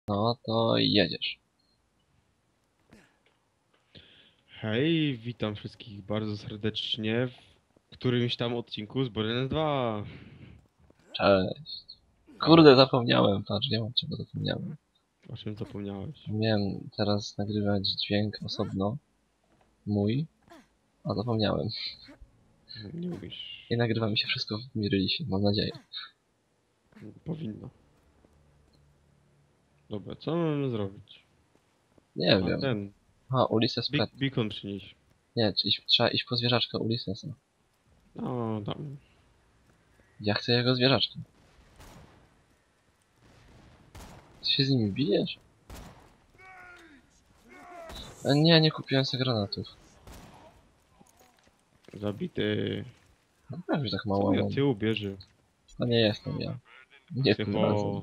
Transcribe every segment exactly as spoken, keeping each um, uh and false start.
No to jedziesz. Hej, witam wszystkich bardzo serdecznie w którymś tam odcinku z Borderlands dwa. Cześć. Kurde, zapomniałem, patrz, nie mam czego zapomniałem. O czym zapomniałeś? Miałem teraz nagrywać dźwięk osobno. Mój. A zapomniałem. Nie mówisz. I nagrywa mi się wszystko w Mirilisie, mam nadzieję. Powinno. Dobra, co mamy zrobić? Nie A wiem. ten, A, Ulises Be Pet. beacon przynieś. Nie, czyli trzeba iść po zwierzaczka Ulisesa. No, tam. Ja chcę jego zwierzaczka. Ty się z nimi bijesz? A nie, nie kupiłem sobie granatów. Zabity. No prawie tak Co mało mnie mam. tyłu bierze? To nie jestem ja. Nie tym razem. Psycho.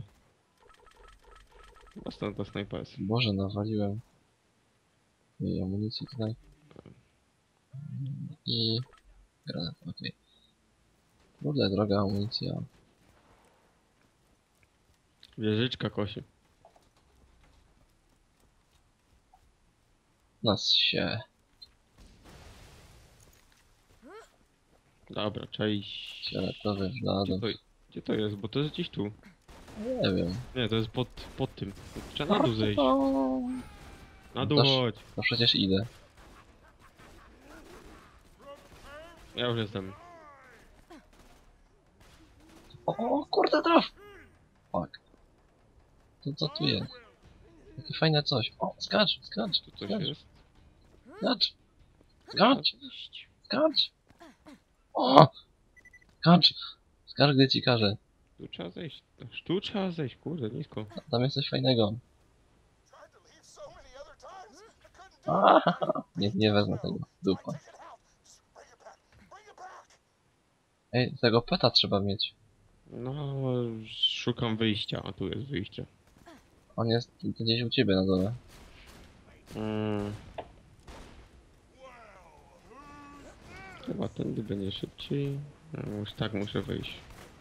Następna snajpa jest. Boże, nawaliłem. I amunicji tutaj. I... Granat, okej. Okay. Kurde, droga amunicja. Wieżyczka kosie. Nas się... Dobra, cześć. Fioletowy Gdzie wladą. to, gdzie to jest? Bo to jest gdzieś tu. Nie wiem. Nie, to jest pod, pod tym. Trzeba na dół zejść. Na dół Toż- chodź. No przecież idę. Ja już jestem. O, o kurde, traf! Fuck. To co tu jest? Takie fajne coś. O, skacz, skacz, Tu coś skacz, jest? skacz, skacz, Iść. skacz. O! Skacz, skacz, gdy ci każę. Tu trzeba zejść. Aż tu trzeba zejść, kurde, nisko. Tam jest coś fajnego. A, nie, nie wezmę tego. Dupa. Ej, tego peta trzeba mieć. No, szukam wyjścia, a tu jest wyjście. On jest gdzieś u ciebie na dole. Mm. Chyba tędy będzie szybciej. No, już tak muszę wyjść.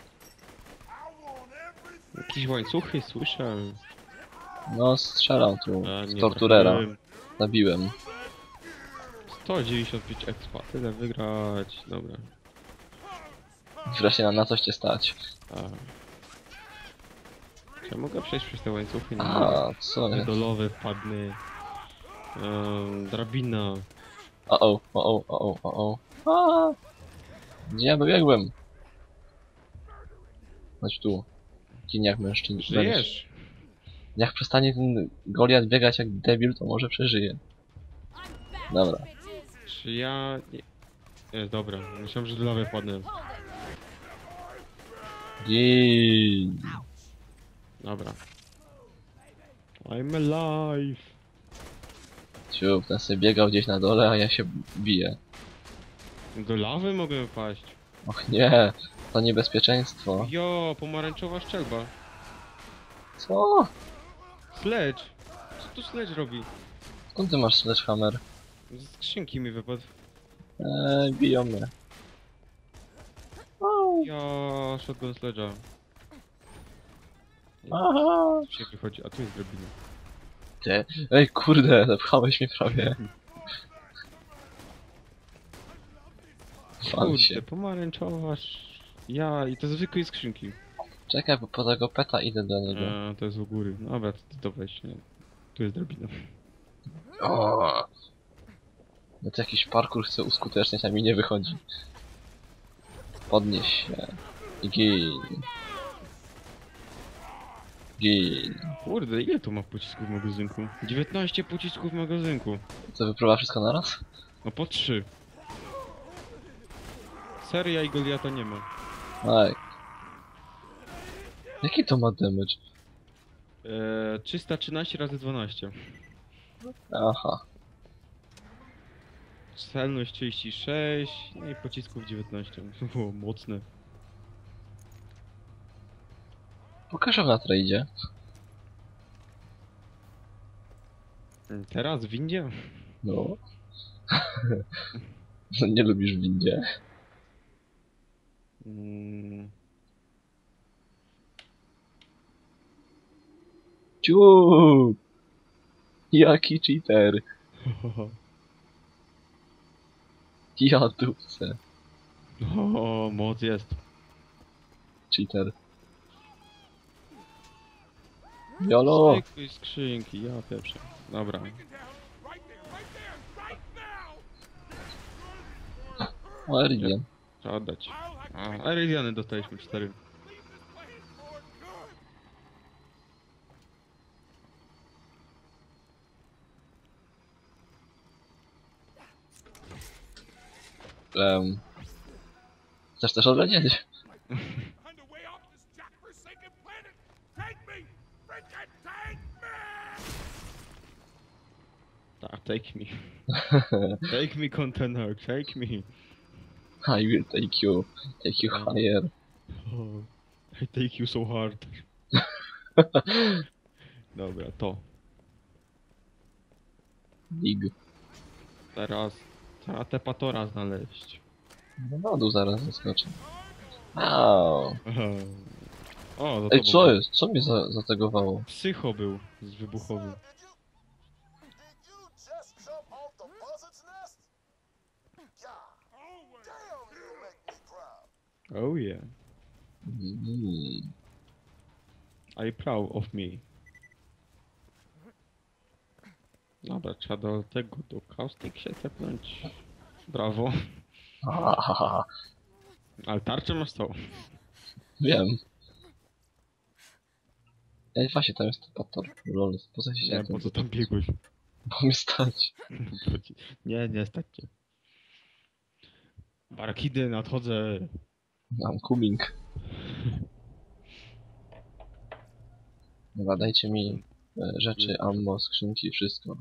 Jakieś łańcuchy słyszę. No, strzelam tu A, z nie torturera. trafiłem. Zabiłem. sto dziewięćdziesiąt pięć expa, tyle wygrać. Dobra. Wreszcie na, na coś cię stać. A. Czy ja mogę przejść przez te łańcuchy? Nie mogę. A, co jest? Dolowe wpadny. Um, drabina. O o, o o, o o, o o. Gdzie ja dobiegłem? Chodź tu. Dzień jak mężczyzn. Żyjesz? Jak przestanie ten Goliat biegać jak debil, to może przeżyje. Dobra. Czy ja... Nie... Nie, dobra. Myślałem, że do lawy wpadnę. Dzień. Dobra. I'm alive. Ciup, ten sobie biegał gdzieś na dole, a ja się biję. Do lawy mogę wpaść. Och nie, to niebezpieczeństwo. Jo, pomarańczowa szczelba. Co? Sledge. Co tu Sledge robi? Skąd ty masz sledgehammer? Z skrzynki mi wypadł. Eee, biją mnie. Au. Ja, shotgun Sledge'a. Aha. Tu się wychodzi, a tu jest drabina. Ty. Ej, kurde, zepchałeś mnie prawie. Fal się. Kurde, pomarańczowa... sz- Ja, i to zwykłej skrzynki. Czekaj, bo po tego peta idę do niego. A, to jest u góry. Dobra, to, to weź, nie. Tu jest drabina. O. No to jakiś parkour chce uskuteczniać, a mi nie wychodzi. Podnieś się. I gin. Gin. Kurde, ile tu ma pocisków w magazynku? dziewiętnaście pocisków w magazynku. Co, wypróba wszystko naraz? No po trzy. Seria i Goliata nie ma. Aj. Jaki to ma damage? Eee, trzysta trzynaście razy dwanaście. Aha. Celność trzydzieści sześć, no i pocisków dziewiętnaście. Było mocne. Pokażę na tradzie. Teraz w windzie? No. Nie lubisz w windzie? Mm. Ciu! Jaki cheater! Ja dupce. O, moc jest. Cheater. Jolo! Zwykłej skrzynki, ja pieprzę. Dobra. O, Eridian. Trzeba oddać. A, Eridiany dostaliśmy cztery. Um. Chcesz też odlecieć? Tak, take me. Take me container, take me. I will take you. Take you higher. Oh, I take you so hard. Dobra, to. Dig. Teraz trzeba te patora znaleźć. No na dół zaraz zaskoczę. Au. Aha. O, za Ej, tobą co był. jest? Co mnie za zategowało? Psycho był z wybuchowym. Oh yeah. Mm. I proud of me. Dobra, trzeba do tego, do kaustik się tepnąć. Brawo. Ahaha. Ale tarczę masz co? Wiem. Ej, właśnie tam jest pator. Lol, po co się Nie, po co tam biegłeś? Bo mi stać. Nie, nie stać cię. Barakidy, nadchodzę. Mam coming. Dobra, dajcie mi e, rzeczy, ammo, skrzynki, wszystko.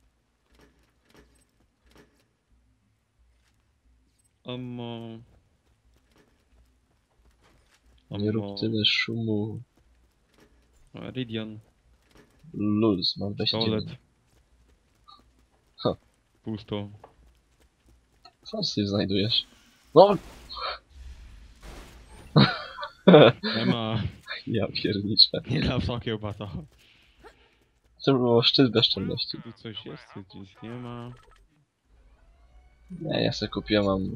Ammo. Nie rób tyle szumu. Ridian. Luz, mam dwadzieścia Toalet. dziewięć. Ha. Pusto. Co ty znajdujesz? No! Nie ma. Ja pierniczę. Nie da psa kiełbasa. To było szczyt bezczelności. Tu coś jest, tu gdzieś nie ma. Nie, ja sobie kupiłem mam...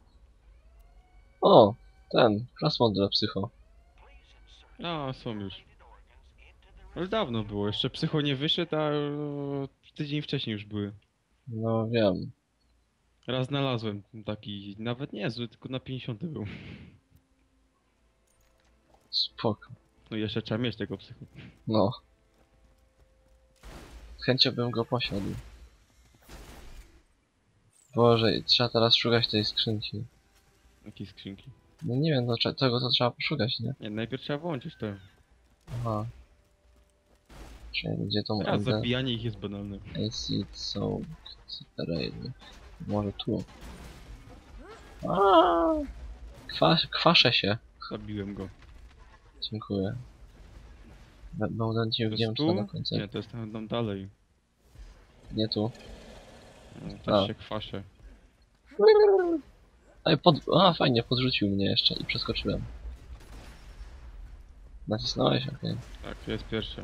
O! Ten, plasmon dla psycho. A, są już. Ale dawno było, jeszcze psycho nie wyszedł, a e, tydzień wcześniej już były. No wiem. Raz znalazłem taki, nawet niezły, tylko na pięćdziesiąty był. Spoko. No i jeszcze trzeba mieć tego psycho. No. Z chęcią bym go posiadł. Boże, trzeba teraz szukać tej skrzynki. Jakiej skrzynki. No nie wiem, no, cze- tego to trzeba poszukać, nie? Nie, najpierw trzeba włączyć to. Aha. Czyli gdzie to Teraz mam? zabijanie ich jest banalne. Acid, soak, rail. Może tu. Aaaa! Kwas kwaszę się. Zabiłem go. Dziękuję. B- Będę ci To wiem jest co na tu? końcu. Nie, to jest tam, tam dalej. Nie tu. No, A. tak się kwaszę. Ej, pod... A, fajnie, podrzucił mnie jeszcze i przeskoczyłem. Nacisnąłeś? Okej. Tak, jest pierwsze.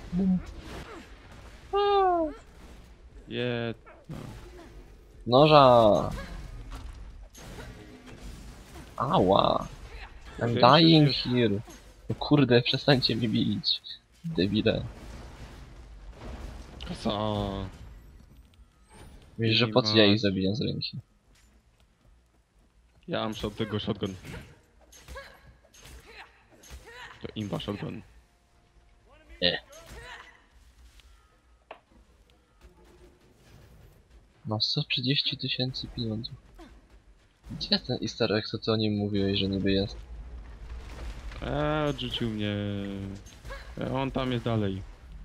Je... No. Noża! Ała! I'm Kurde, dying już- here. No kurde, przestańcie mi bić. Debile. Kasa. Wiesz, że po co ja ich zabiję z ręki? Ja mam od tego shotgun. To imba shotgun. E. No sto trzydzieści tysięcy pieniądzów. Gdzie ten easter egg, co ty o nim mówiłeś, że niby jest? Eee, odrzucił mnie. E, on tam jest dalej.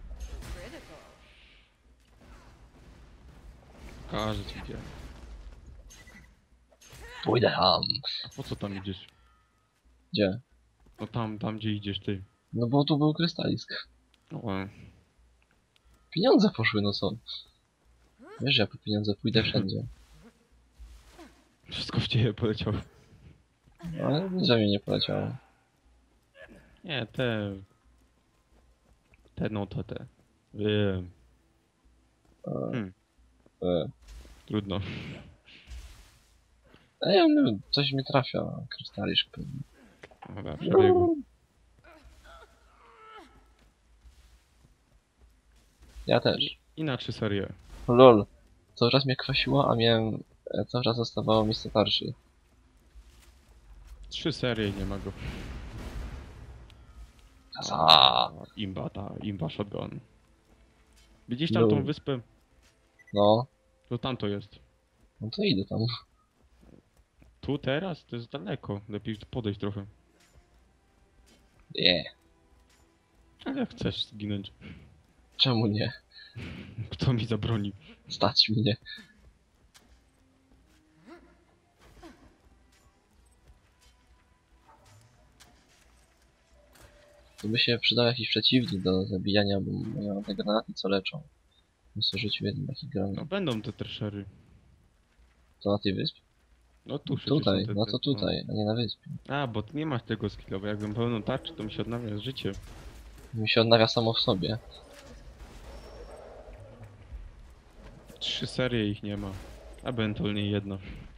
Pokażę ci gdzie. Pójdę tam. A po co tam idziesz? Gdzie? No tam, tam gdzie idziesz ty. No bo tu był krystalisk. O, Pieniądze poszły, no co? Wiesz, ja po pieniądze pójdę wszędzie. wszystko w ciebie poleciało. No, ale nic we mnie nie poleciało. Nie, te... te, no to te. Wiem. E, Hmm, e. trudno. Ej, no, coś mi trafia, krystalisz pewnie. Dobra, przebiegu. Ja też. I, i na trzy serie. Lol. Cały czas mnie kwasiło, a miałem... e, Cały czas zostawało mi starszy. Trzy serie i nie ma go. Za. Imba ta, imba shotgun. Widzisz tam No. tą wyspę? No, To tam to jest. no to idę tam. Tu teraz? To jest daleko. Lepiej podejść trochę. Nie. Ale jak chcesz zginąć? Czemu nie? Kto mi zabroni? Stać mnie. To by się przydał jakiś przeciwnik do zabijania, bo mają te granaty, co leczą. Muszę rzucił jeden taki No granat. będą te treszery. To na tej wyspie? No tu przecież Tutaj, są te, no te- to tutaj, a nie na wyspie. A, bo ty nie masz tego skilla, bo jakbym pełną tarczę, to mi się odnawia życie. Mi się odnawia samo w sobie. Trzy serie ich nie ma. Ewentualnie jedna.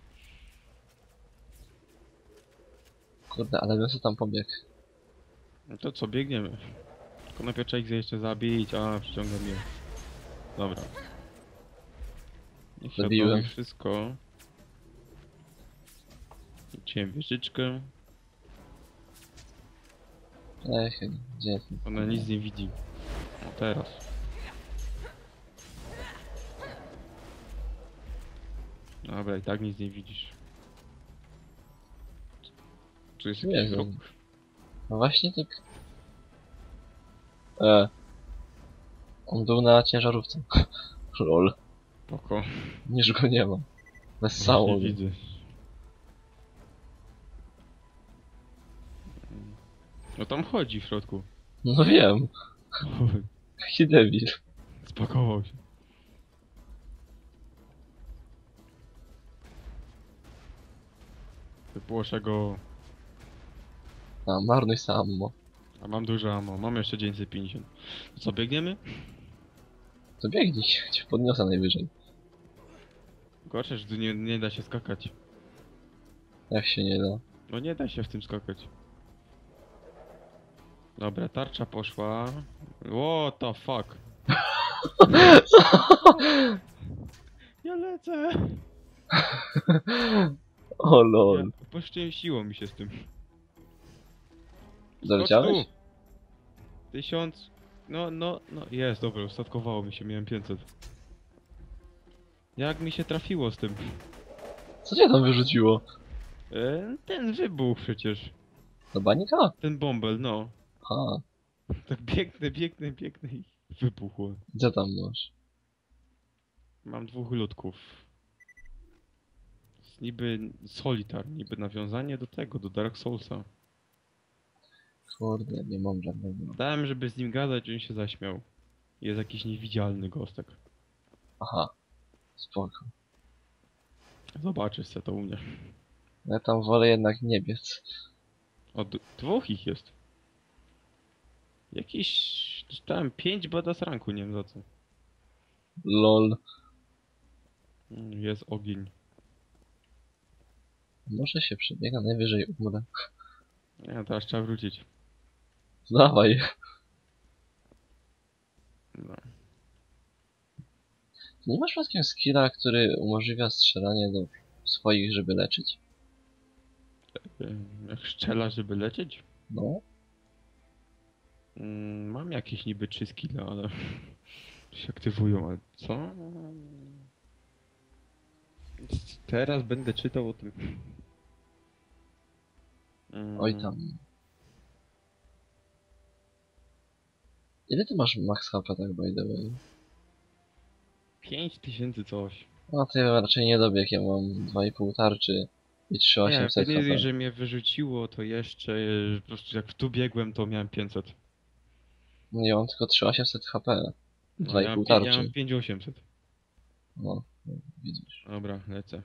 Kurde, ale bym sobie tam pobiegł. No to co, biegniemy. Tylko najpierw trzeba ich jeszcze zabić, a przyciąga mnie. Dobra. Niech się Zabiłem. odnowi wszystko. Rzuciłem wieżyczkę. Ech, gdzie jest? Ona nic nie widzi. No teraz. Dobra, i tak nic nie widzisz. Tu jest jakiś Jezu. wróg. No właśnie tak... E. On był na ciężarówce. Lol. Spoko. Niż go nie ma. Bez Nie sało. widzę. No tam chodzi w środku. No wiem. Jaki debil. Spakował się. Wypłoszę go. A, marnuj samo. A mam dużo ammo. Mam jeszcze dziewięćset pięćdziesiąt. To co, biegniemy? To biegnij. Cię podniosę najwyżej. Gorsze, że tu nie, nie da się skakać. Jak się nie da. No nie da się w tym skakać. Dobra, tarcza poszła. What the fuck? Ja lecę! O lol. Ja, poszczęściło mi się z tym. Doleciałeś? Skocz tu! Tysiąc... No, no, no, jest, dobra, ustatkowało mi się, miałem pięćset. Jak mi się trafiło z tym? Co cię tam wyrzuciło? E, ten wybuch przecież. Do banika? Ten bąbel, no. Ha. Tak biegnę, biegnę, biegnę i wybuchło. Co tam masz? Mam dwóch ludków. Jest niby Solitar, niby nawiązanie do tego, do Dark Soulsa. Kurde, nie mam żadnego. Dałem, żeby z nim gadać, on się zaśmiał. Jest jakiś niewidzialny gostek. Aha. Spoko. Zobaczysz se to u mnie. Ja tam wolę jednak nie biec. O, d- dwóch ich jest. Jakiś... Dostałem pięć badass ranku, nie wiem za co. Lol. Mm, Jest ogień. Może się przebiega, najwyżej umrę. Nie, teraz trzeba wrócić. Dawaj. No. Nie masz przypadkiem skilla, który umożliwia strzelanie do swoich, żeby leczyć? Ym, Jak szczela, żeby lecieć? No. Mm, Mam jakieś niby trzy skille, ale... się aktywują, ale co? Teraz będę czytał o tym. Mm, Oj tam. Ile ty masz max H P, tak by the way? pięć tysięcy coś. No to ja raczej nie dobieg, ja mam dwa i pół tarczy i trzy tysiące Nie, osiemset nie H P. że mnie wyrzuciło, to jeszcze e, po prostu jak tu biegłem, to miałem pięćset. No ja mam tylko trzy tysiące osiemset H P. No, Dwa i ja pół mam, pi- ja tarczy. mam pięć tysięcy osiemset. No, no, widzisz. Dobra, lecę.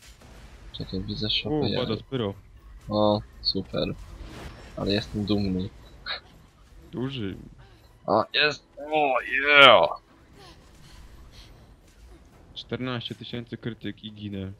Czekaj, widzę szopę. U, ja- pada spyro. O, super. Ale jestem dumny. Duży. O, jest! O, yeah! czternaście tysięcy krytyk i ginę.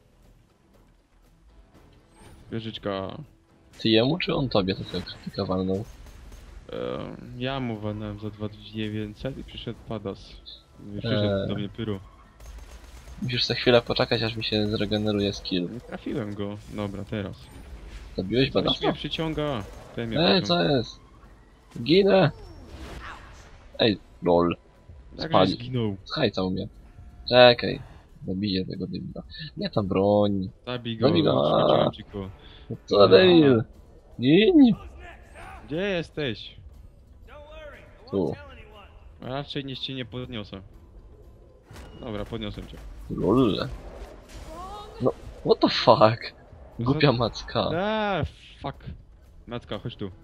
Wieżyczka. Ty jemu, czy on tobie takiego krytyka walnął? E, ja mu walnąłem za dwa tysiące dziewięćset i przyszedł Padas. Przyszedł Eee. do mnie pyro. Musisz za chwilę poczekać, aż mi się zregeneruje skill. Nie trafiłem go. Dobra, teraz. Zabiłeś Coś mnie badacza? przyciąga. Ten mnie Ej, przyciąga. co jest? Ginę! Ej, lol. Jak spali. zginął. Zhajcał mnie. Czekaj. Zabiję tego debila. Nie ta broń. Zabij go. Zabij go. Świeciłem ci go. Co za debil? Gin! Gdzie jesteś? Tu. A raczej nie cię nie podniosę. Dobra, podniosłem cię. Lol. No, what the fuck? Głupia macka. Eee, fuck. Matka, chodź tu.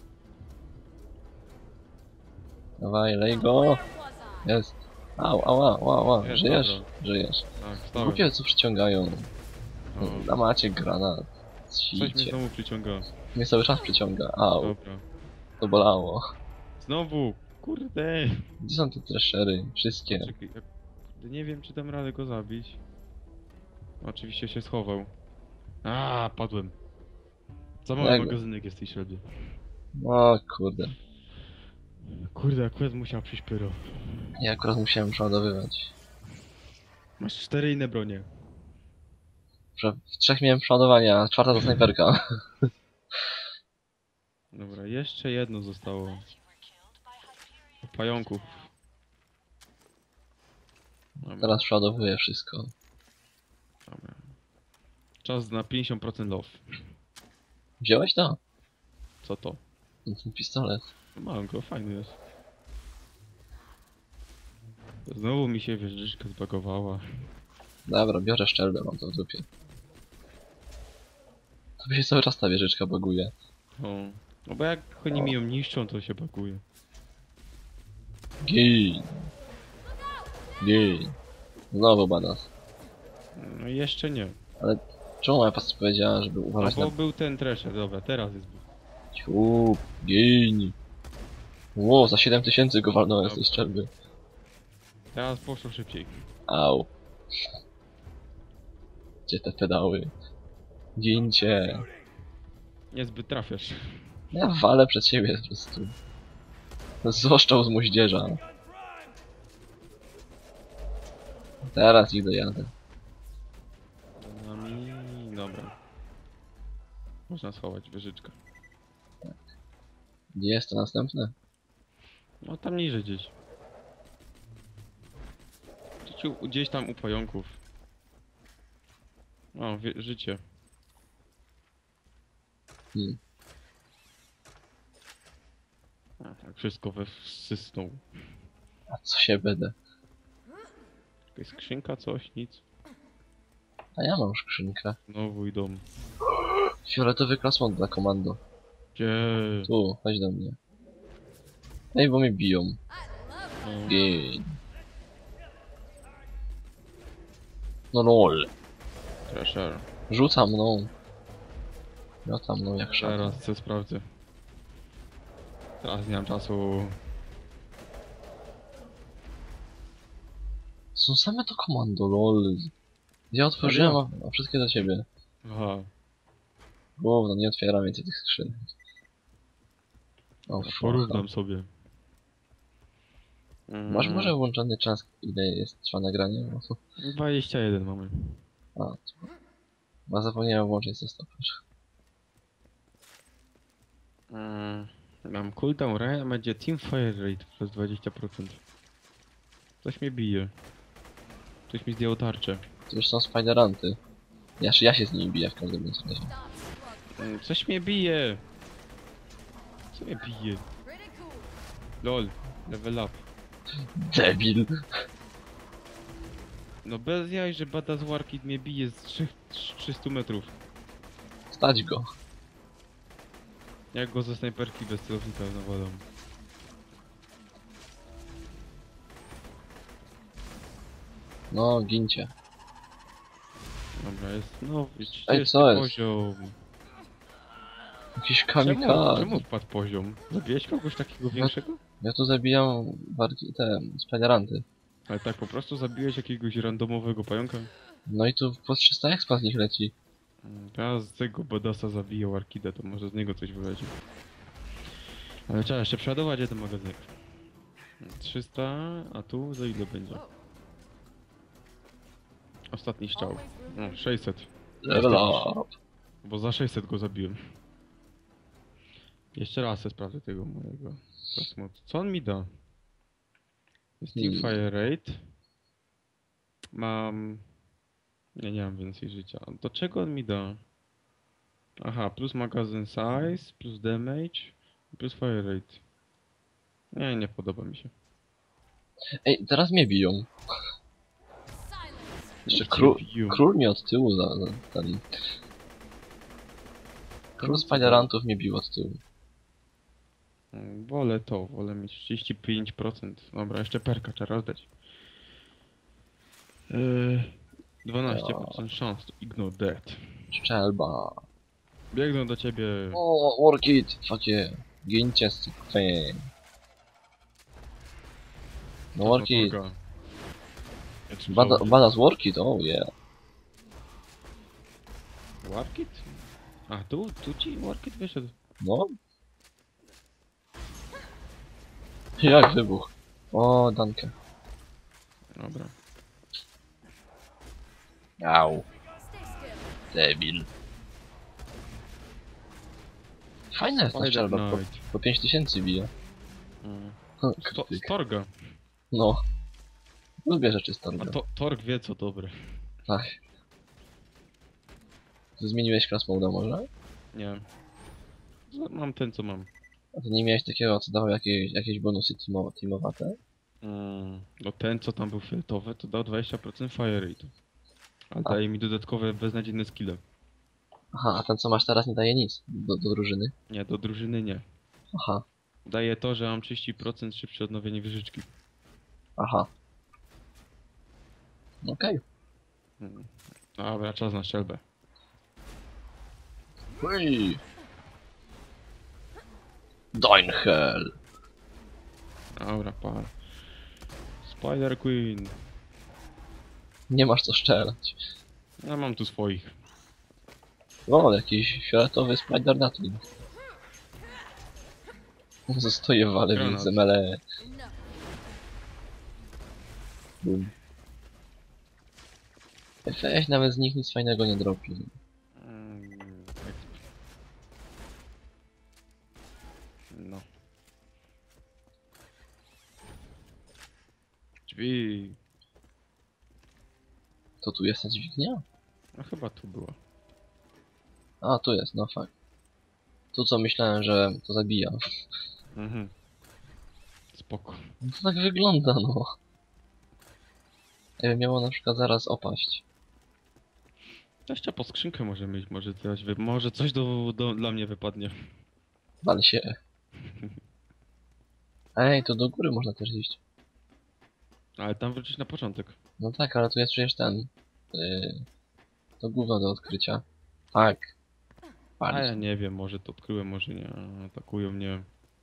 Dawaj, lej go. Jest. Au, au, au, au, au. Jest, Żyjesz? dobra. Żyjesz. Tak, stałem. Głupie co przyciągają. O, Na macie granat. coś mnie Sicie. znowu przyciąga. Mnie cały czas przyciąga. Au, Dobra. to bolało. Znowu! Kurde! Gdzie są te treszery? Wszystkie. Czekaj, jak... nie wiem czy dam radę go zabić. Oczywiście się schował. A, padłem. Za mały Jak- magazynek jest w tej ślepie. O kurde. Kurde, akurat musiał przyjść pyro. Ja akurat musiałem przeładowywać. Masz cztery inne bronie. Że w trzech miałem przeładowania, a czwarta to snajperka. Dobra, jeszcze jedno zostało. Pająków. Dobra, Teraz przeładowuję wszystko. dobra. Czas na pięćdziesiąt procent love. Wziąłeś to? Co to? Ten pistolet. No mam go, fajny jest. Znowu mi się wieżyczka zbagowała. Dobra, biorę szczelbę, mam to w dupie. To mi się cały czas ta wieżyczka baguje. O. No bo jak oni mi ją niszczą, to się baguje. Gin. Gin. Znowu badass. No jeszcze nie. Ale czemu moja postać powiedziała, żeby No uważać bo na... był ten Thresher, dobra, teraz jest. Ciu, gin. Ło, za siedem tysięcy go walnąłem z tej strzelby. Teraz poszło szybciej. Au. Gdzie te pedały? Gincie. Niezbyt trafiasz. Ja walę przed siebie po prostu. Zoszczał z moździerza. Teraz ich dojadę. Za nami... Dobra. Można schować wieżyczkę. Gdzie jest to następne? No tam niżej gdzieś. Gdzieś, u- gdzieś tam u pająków. O, wie, życie. Hmm. A, tak wszystko we wsysnął. A co się będę? Jakaś skrzynka, coś, nic. A ja mam skrzynkę. Znowu idą. Fioletowy klasmon dla komando. Gdzie? Tu, chodź do mnie. Ej, bo mnie biją. No, Gin. No lol. Thresher. Rzuca mną. Rzuca mną jak szatan. Teraz co sprawdzę. Teraz nie mam czasu. Są same to komando, lol. Ja otworzyłem, a, a wszystkie do ciebie. Aha. Gówno, nie otwieram więcej tych skrzynek. O, No, fuck. porównam sobie. Masz Mm, może włączony czas, ile jest trwa nagranie? No, dwadzieścia jeden mamy. a, to... A zapomniałem włączyć ze stopacz. Mm, mam cooldown rate, a będzie teamfire rate plus dwadzieścia procent. Coś mnie bije. Ktoś mi zdjął tarczę. To już są spideranty. Ja, się- ja się z nimi biję w każdym bądź razie. Mm, coś mnie bije! Co mnie bije? Lol, level up. Debil! No bez jaj, że Badass Warkid mnie bije z trzech- trzystu metrów. Stać go. Jak go ze snajperki bez celownika nawalam. No, gincie. Dobra, jest no Ej, co jest? poziom. Jakiś Czemu, kamikadze. czemu wpadł poziom? Zabiłeś kogoś takiego większego? Ja tu zabijam bardziej te spideranty. Ale tak po prostu zabiłeś jakiegoś randomowego pająka? No i tu po trzysta expa z nich leci. Mm, Ja z tego Badassa zabiję Warkida, to może z niego coś wyleci. Ale trzeba jeszcze przeładować jeden magazynek. trzysta, a tu za ile będzie? Ostatni strzał. No, sześćset. Level up. Bo za sześćset go zabiłem. Jeszcze raz se sprawdzę tego mojego kosmotu. Co on mi da? Jest Hmm. Teamfire Rate. Mam... Nie, nie mam więcej życia. Do czego on mi da? Aha, plus magazyn size, plus damage, plus fire rate. Nie, nie podoba mi się. Ej, teraz mnie biją. Jeszcze Cię król, biją. król mnie od tyłu za, za ten... Król spiderantów mnie bił od tyłu. Mm, Wolę to, wolę mieć trzydzieści pięć procent. Dobra, jeszcze perka trzeba rozdać. Yy, dwanaście procent szans to ignore that. Szczelba. Biegną do ciebie. O, Warkid! Fuck yeah. Gincie z fame. No Warkid. Torga. Explode. Bada, badass Warkid, oh yeah. Warkid? A tu, tu ci Warkid wyszedł. No. Jak wybuch. O, dankę. Dobra. Au. Debil. Fajna jest ta Spider strzelba, po, Knight. po pięć tysięcy bije. Mm. Hm, Sto, krytyk. Storga. No. Lubię rzeczy z A Torga. to, Torg wie co dobre. Ach. Ty zmieniłeś class mode'a może? Nie. Z- Mam ten co mam. A ty nie miałeś takiego, co dawał jakieś, jakieś bonusy teamo, teamowate? Mm. No ten co tam był fioletowy to dał dwadzieścia procent fire rate. Ale A. daje mi dodatkowe beznadziejne skille. Aha, a ten co masz teraz nie daje nic do, do drużyny. Nie, do drużyny nie. Aha, Daje to, że mam trzydzieści procent szybsze odnowienie wieżyczki. aha. Okej. Mm. Dobra, czas na strzelbę. Okay. Doinhell. Dobra, par. Spider Queen. Nie masz co strzelać. Ja mam tu swoich. O, jakiś fioletowy spider Nutling. Zostaje wale Granat. więc zemele. Bum. Weź, nawet z nich nic fajnego nie dropi. Mm, exp. No. Drzwi. To tu jest ta dźwignia? No chyba tu była. A, tu jest, no fakt. Tu co myślałem, że to zabija. Mhm. Spoko. No to tak wygląda, no. Jakby miało na przykład zaraz opaść. Jeszcze po skrzynkę możemy iść, może coś, wy... może coś do, do, dla mnie wypadnie. Wal się. Ej, to do góry można też iść. Ale tam wrócić na początek. No tak, ale tu jest przecież ten... Yy, to gówno do odkrycia. Tak. A Pali. ja nie wiem, może to odkryłem, może nie. Atakują mnie.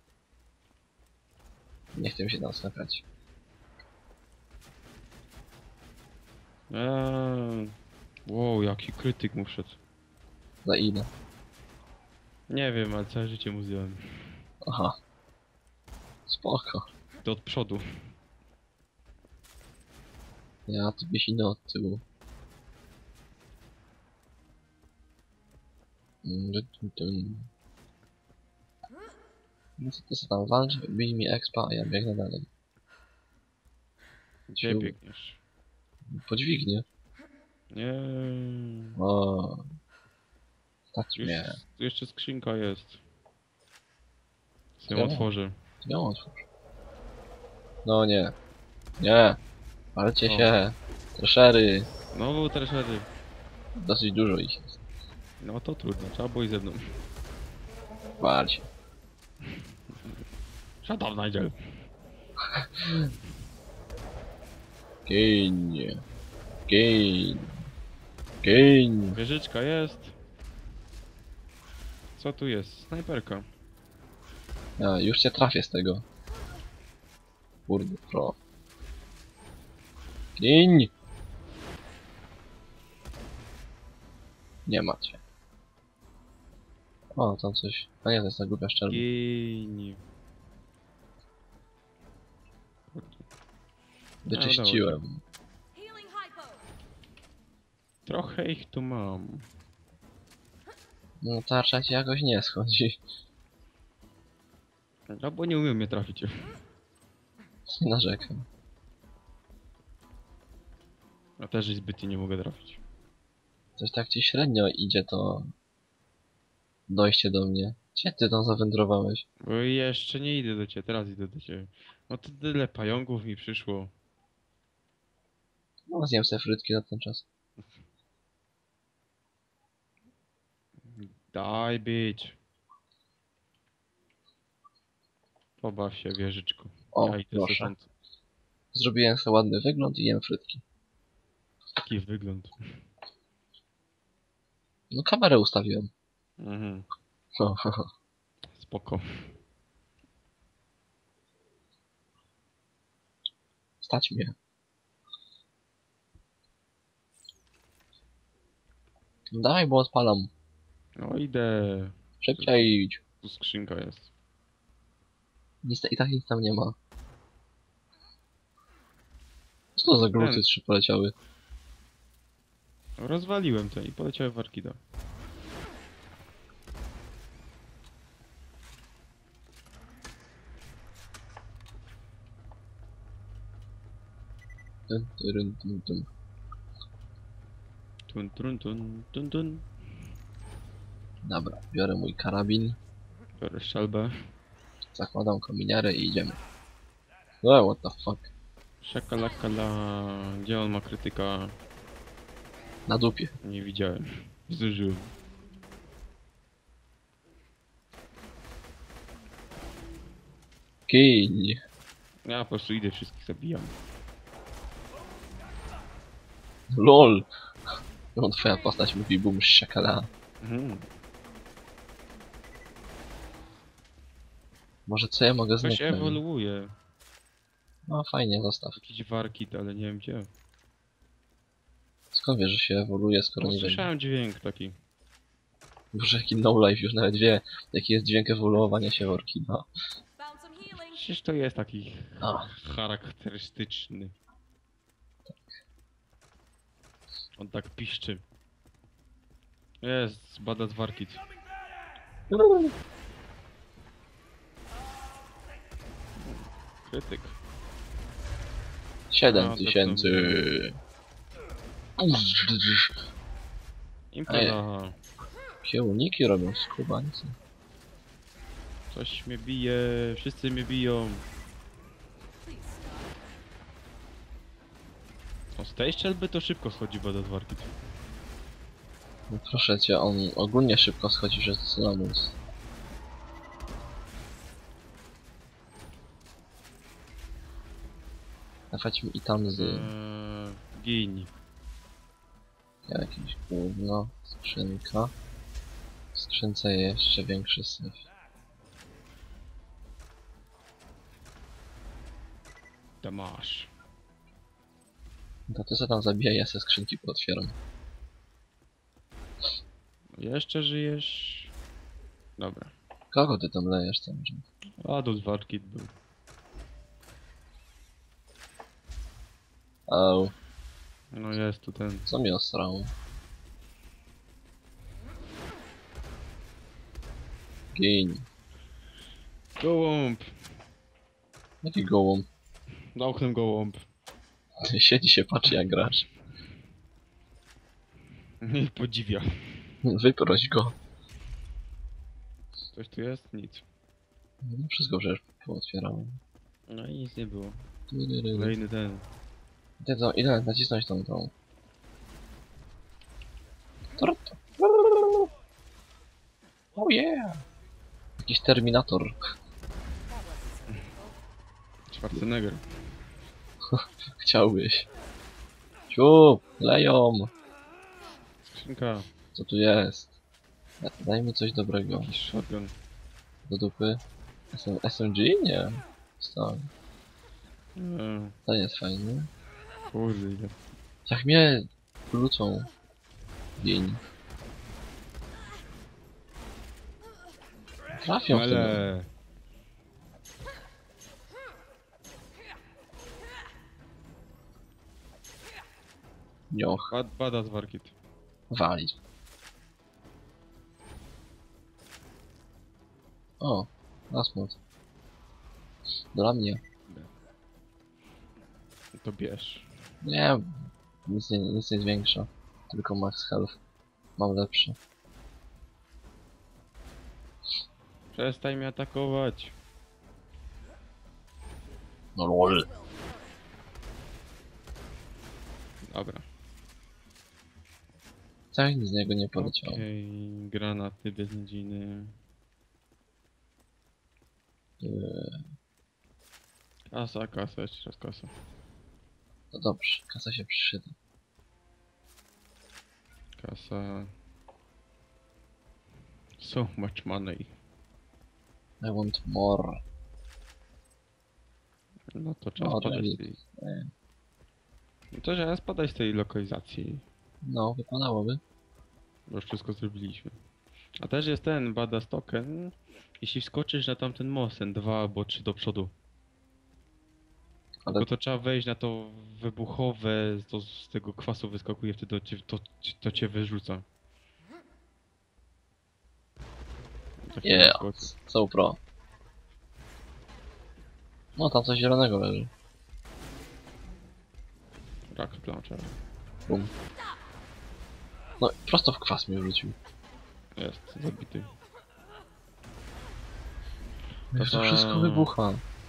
Nie chcę się tam skakać. Eee, wow, jaki krytyk mu wszedł. Za ile? Nie wiem, ale całe życie mu zdjąłem. Aha. Spoko. To od przodu. Ja tu biesinę od tyłu. Mm, dun, dun, dun. No co ty sobie tam walcz, bij mi expa, a ja biegnę dalej. Gdzie Siu. biegniesz? Podźwignie. Nie. O. Stać Już, mnie. tu jeszcze skrzynka jest. Ja. Ją otworzę. Ja otwórz. No nie. Nie. Walcie O. się. Treszery. No, był treszery. Dosyć dużo ich jest. No to trudno, trzeba było i ze mną. Wal się. Shut up, Nigel. Gień. Gień. Gień. Wieżyczka jest. Co tu jest? Snajperka. A, już cię trafię z tego. Kurde, pro. Gień. Nie macie. O, tam coś. A nie, to jest ta głupia szczelba. Gini. Wyczyściłem. Trochę ich tu mam. No tarcza ci jakoś nie schodzi. No bo nie umiem mnie trafić. Nie narzekam. A też i zbytnie nie mogę trafić. Coś tak ci średnio idzie to... Dojście do mnie. Gdzie ty tam zawędrowałeś? Bo jeszcze nie idę do ciebie, teraz idę do ciebie. No to tyle pająków mi przyszło. No zjem sobie frytki na ten czas. Daj być. Pobaw się, wieżyczku. O, Ja idę proszę. stąd. Zrobiłem sobie ładny wygląd i jem frytki. Taki wygląd. No kamerę ustawiłem. Mhm. Ho, ho, ho. Spoko. Stać mnie. Dawaj, bo odpalam. No idę. Szybciej idź. Tu skrzynka jest. Nic, i tak nic tam nie ma. Co to za gluty Ten. trzy poleciały? Rozwaliłem to i poleciałem w Arkida. Dun, dun, dun, dun. Tun, tun, tun, tun, tun. Dobra, biorę mój karabin, Biorę strzelbę. zakładam kominiarę i idziemy. Oh, what the fuck? Szakalakala. Gdzie on ma krytyka? Na dupie. Nie widziałem. Zdążyłem. Kill. Ja po prostu idę, wszystkich zabijam. LOL. No twoja postać mówi bum szakala. Mhm. Może co ja mogę Coś zniknąć? ewoluuje. No fajnie, zostaw. Jakiś warkit, ale nie wiem gdzie. Skąd wiesz, że się ewoluuje, skoro No, nie wiem? słyszałem dźwięk taki. Boże, jaki no life już nawet wie, jaki jest dźwięk ewoluowania się Orkida. Found some healing. Przecież to jest taki A. charakterystyczny. On tak piszczy. Jest, bada warkit. Krytyk. Siedem A, tysięcy. Impreza. Się uniki robią skubańcy. Coś mnie bije, wszyscy mnie biją. O, z tej strzelby to szybko schodzi bada warkit. No proszę cię, on ogólnie szybko schodzi, że to Sylamus. Dawać mi i tam z... Eee, gin. Jakieś gówno, skrzynka. W skrzynce jeszcze większy syf. To masz. To ty co tam zabija, ja se skrzynki pootwieram. Jeszcze żyjesz? Dobra. Kogo ty tam lejesz tam? Adult warkit był. Au, No jest tu ten. co mi osrało? Gin. Gołąb! Jaki gołąb? Za oknem gołąb. Siedzi się, patrzy jak grasz. Nie podziwia. Wyproś go. Coś tu jest? Nic. No wszystko przecież pootwierałem. No i nic nie było. Kolejny ten. Idę, to, idę nacisnąć tą tą. Oh yeah! Jakiś Terminator. Schwarzenegger. Chciałbyś. Ciu, leją! Skrzynka. Co tu jest? Daj mi coś dobrego. Jakiś shotgun. Do dupy. SM, S M G? Nie. Stał. Eee, To jest fajne. kurde ile. Jak mnie krócą. Gień. Trafią w tym. Ale. Nioch. Bad, bada z warkit. Walić. O, Asmod. Dla mnie. To bierz. Nie, nic nie, nic nie zwiększa. Tylko max health. Mam lepszy. Przestań mnie atakować. No lol. Dobra. Tak, nic z niego nie poleciało. Okej, granaty beznadziejne. Yy, Kasa, kasa, jeszcze raz kasa. no dobrze, kasa się przyda. Kasa. So much money. I want more. No to czas No, spadać z David. tej... Nie. No to czas spadać z tej lokalizacji. No, wypadałoby. Bo już wszystko zrobiliśmy. A też jest ten badass token. Jeśli wskoczysz na tamten most, ten dwa albo trzy do przodu. Ale Tylko to trzeba wejść na to wybuchowe, to z tego kwasu wyskakuje, wtedy to cię, to, to cię wyrzuca. Tak nie yeah, wskoczy. so pro. No tam coś zielonego leży. Rocket launcher. Bum. No, prosto w kwas mnie wrzucił. Jest, zabity. To, to za- wszystko wybucha.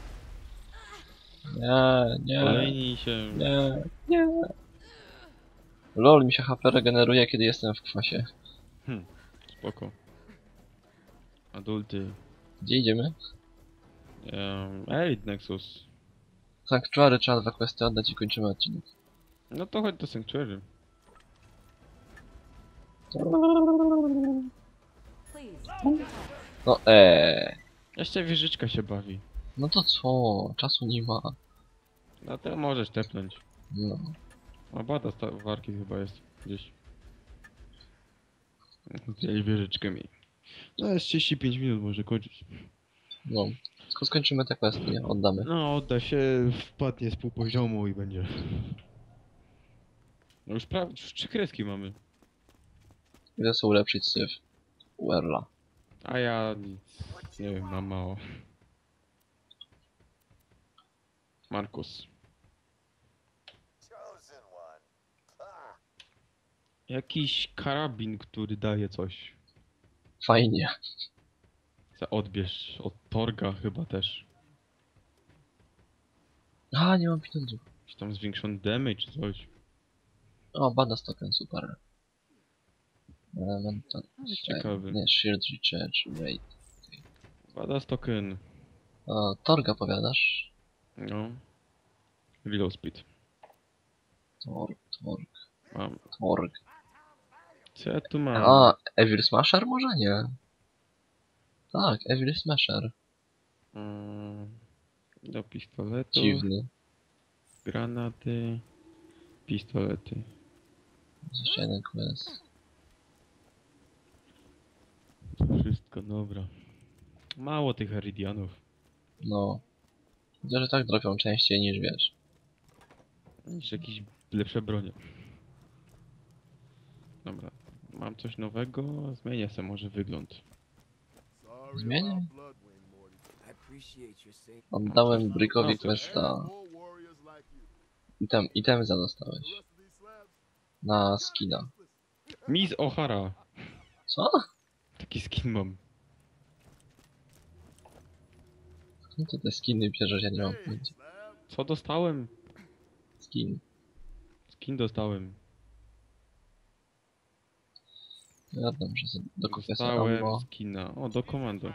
Nie, nie, Olejnij się. nie, nie. Lol, mi się H P regeneruje, kiedy jestem w kwasie. Spoko. Adulty. Gdzie idziemy? Um, Elite Nexus. Sanctuary trzeba dwa questy oddać i kończymy odcinek. No to chodź do Sanctuary. No eee. Jeszcze wieżyczka się bawi. No to co? Czasu nie ma. No to możesz tepnąć. No. A bada sta- warki chyba jest gdzieś. Wzięli wieżyczkę mi. No jest trzydzieści pięć minut, może kończyć. No. Tylko skończymy te questy, nie? Oddamy. No, odda się, wpadnie z pół poziomu i będzie. No już prawie, już trzy kreski mamy. Idę sobie ulepszyć syf. Uerla. A ja nic, nie wiem, mam mało. Markus. Jakiś karabin, który daje coś. Fajnie. Za odbierz od Torga chyba też. A, nie mam pieniędzy. Czy tam zwiększony damage czy coś. O, bada token, super. Elemental. Ciekawy. Nie, shield recharge rate. Bada token. O, Torga powiadasz? No. Reload speed. Torg, Torg, Mam. Torg. Co ja tu mam? A, Evil Smasher? Może nie. Tak, Evil Smasher. Mm, do pistoletu. Dziwny. Granaty. Pistolety. Jeszcze jeden quest. To wszystko, dobra. Mało tych Aridianów. No. Widzę, że tak dropią częściej niż wiesz. Niż jakieś lepsze bronie. Dobra. Mam coś nowego. Zmienię sobie może wygląd. Zmienię? Oddałem Brickowi No, coś. questa. Item, itemza dostałeś. Na skina. Miss O'Hara. Co? Taki skin mam. No to te skiny bierzesz, ja nie mam pojęcia. Co dostałem? Skin. Skin dostałem. Wiadomo, że sobie dokupię sobie Dostałem ammo. skina. O, do komando.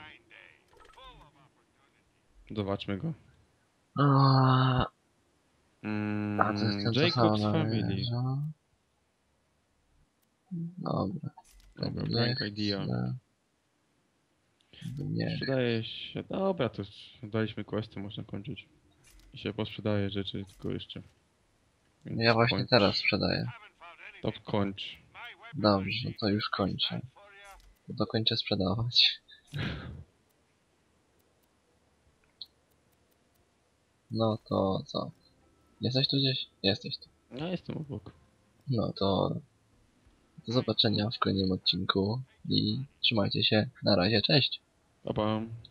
Zobaczmy go. A, Mm, a to jest ten, co Jacob's sam Family. należa. Dobra. Dobra, Nie Rank Idea. chcę. Nie. Sprzedaje się. Dobra, to daliśmy questy, można kończyć. I się posprzedaje rzeczy tylko jeszcze. Więc Ja właśnie kończ. teraz sprzedaję. To kończ. Dobrze, to już kończę. To dokończę sprzedawać. No to co? Jesteś tu gdzieś? Jesteś tu. Ja jestem obok. No to... Do zobaczenia w kolejnym odcinku i trzymajcie się. Na razie, cześć! Pa, pa.